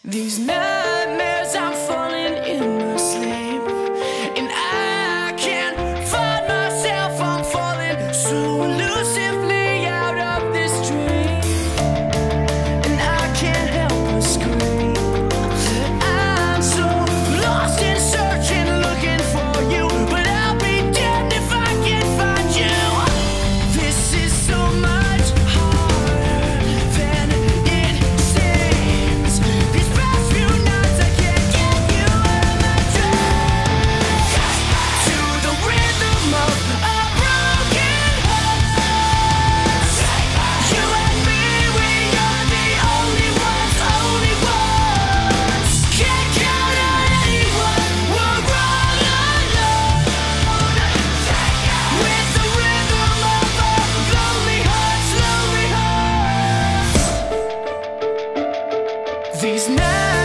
These nightmares, I'm falling in my sleep, and I can't find myself. I'm falling so elusively out of this dream, and I can't help but scream. I'm so lost in searching, looking for you, but I'll be damned if I can't find you. This is so much harder than it seems. These past few nights I can't get you out of my dreams. To the rhythm of a broken heart, you and me, we are the only ones, only ones. Can't count on anyone, we're all alone. With the rhythm of our lonely hearts, lonely hearts. These nights